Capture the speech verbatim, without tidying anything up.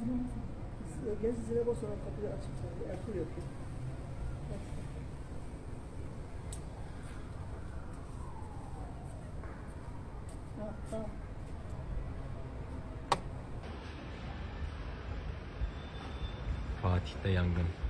Gel zile bas, sonra kapıyı açık kalıyor. Ertuğrul yapıyor. Ha, tamam. Fatih'te yangın.